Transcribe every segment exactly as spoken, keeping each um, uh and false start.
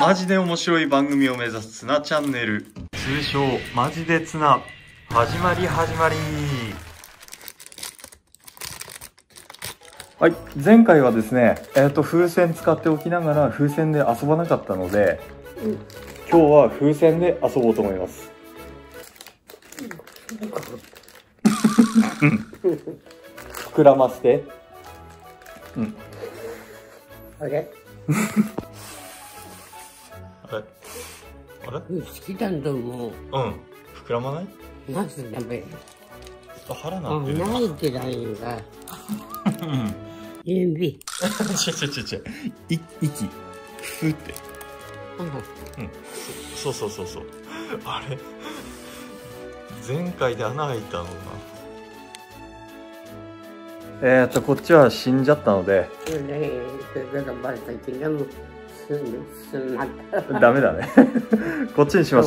マジで面白い番組を目指すツナチャンネル、通称マジでツナ、始まり始まり。はい、前回はですね、えっと風船使っておきながら風船で遊ばなかったので、うん、今日は風船で遊ぼうと思います。膨らませて。うん。 あれあれあれ好きなんだもん。 うん。膨らまない？ なぜダメ？ あ、腹なってる。 ないってないんだ。うん。指。 ちょちょちょちょ。い、息。ふって。うん。うん。そうそうそうそう。あれ前回で穴開いたのな。えーっと、こっちは死んじゃったので。ダメだね。こっちにしました。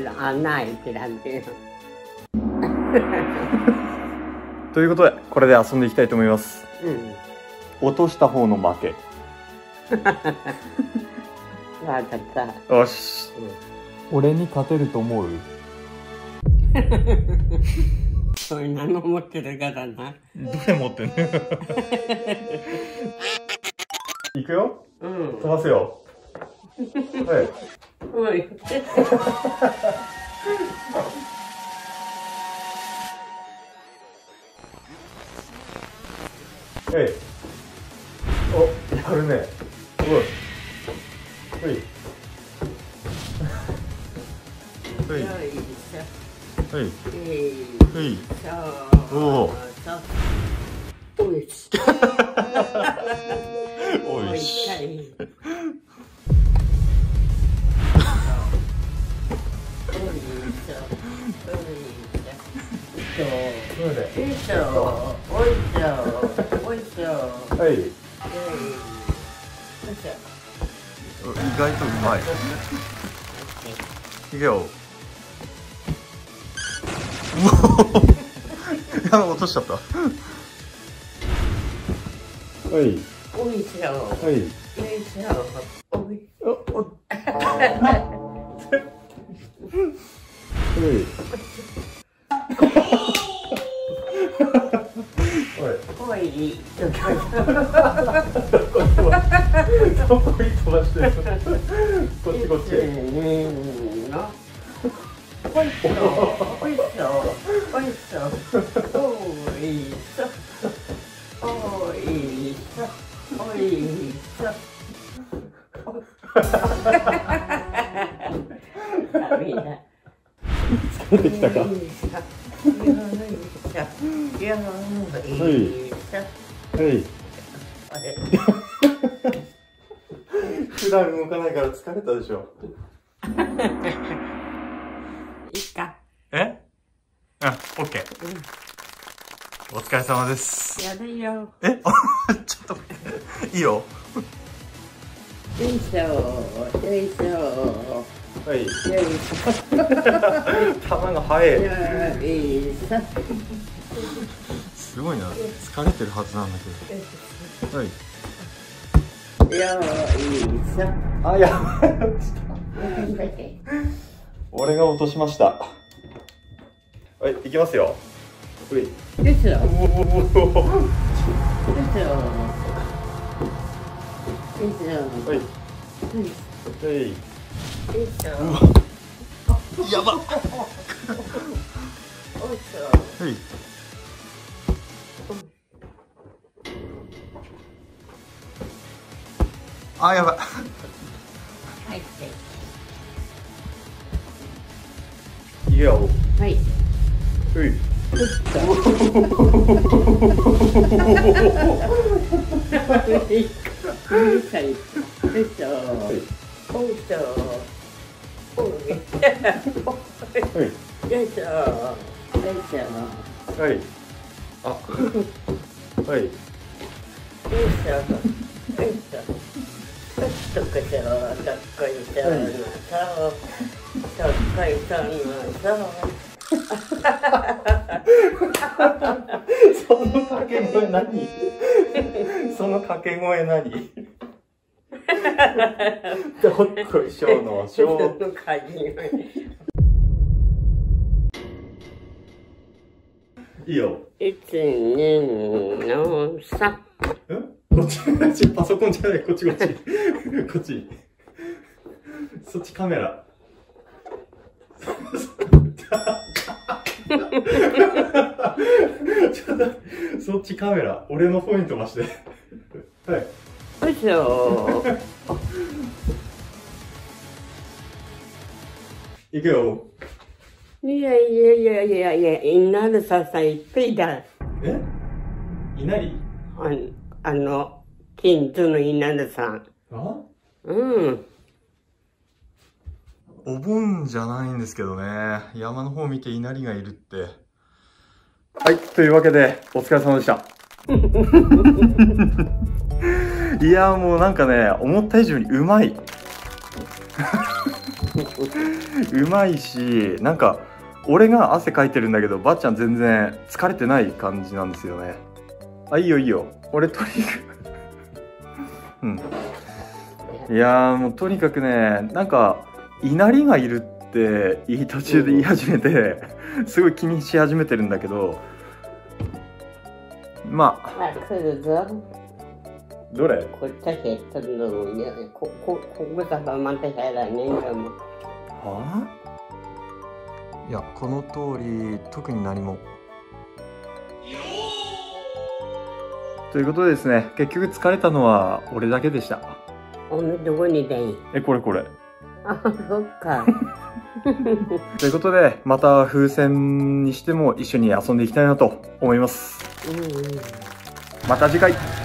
ということで、これで遊んでいきたいと思います。うん、落とした方の負け。よし、うん。俺に勝てると思う？ それ何持ってるからな。 どれ持ってんの？いくよ。うん。飛ばすよ。はい。おい。はい。お、やるね。すごい。はい。はい。はい。はい。おお。おいし。おいし。はい。意外とうまい。いくよ。やばい、落としちゃった。はい。 おいしょ。 はい。 よいしょ。おい。お、お。おい。どこに飛ばしてる？こっちこっち。おいしょ。おいしょ。おいしょ。おいしょ。おいしょ。おいしょ。 疲れてきたか。はい。普段動かないから疲れたでしょ。 いいか。 え？あ、オッケー。うん、お疲れ様です。 やるよ。 え？ちょっと待って。いいよ。 よいしょ。よいしょ。 はい。球が速い。すごいな。疲れてるはずなんだけど。はい。 よいしょ。 あ、やばい。俺が落としました。はい、行きますよ。うい。 よいしょ。よいしょ。よいしょ。 はい。はい。 よいしょ。 やばっ。はい。あ、やばい。 はい。 いくよ。 はい。 はい。はい。あ。はい。その掛け声何？その掛け声何？ どっこいしょのしょう。いいよ。 一、二の三。 ん？こっち、こっち、パソコンじゃない、こっちこっち。こっち。そっちカメラ。ちょっと、そっちカメラ。俺の方に飛ばして。はい。 よいしょ。 いくよ。 いやいやいやいやいや、稲荷ささんいっぺいだ。 え？稲荷？ あの、あの、近所の稲荷さん。 あ？ うん。 お盆じゃないんですけどね。山の方見て稲荷がいるって。はい、というわけで、お疲れ様でした。いやーもうなんかね、思った以上にうまい。うまいし、なんか、俺が汗かいてるんだけど、ばっちゃん全然疲れてない感じなんですよね。あ、いいよいいよ。俺とにかく。うん。いやーもうとにかくね、なんか、稲荷がいるっていい途中で言い始めて、すごい気にし始めてるんだけど、まあ。 あ、来るぞ。 どれ？ こっちへ飛んどるんや。こ、こ、ここさまたやらねえんだもん。 はあ？いや、この通り、特に何も。ということでですね、結局疲れたのは俺だけでした。 おめどこにだい？ え、これこれ。 あ、そっか。 ということで、また風船にしても一緒に遊んでいきたいなと思います。 うんうん、 また次回。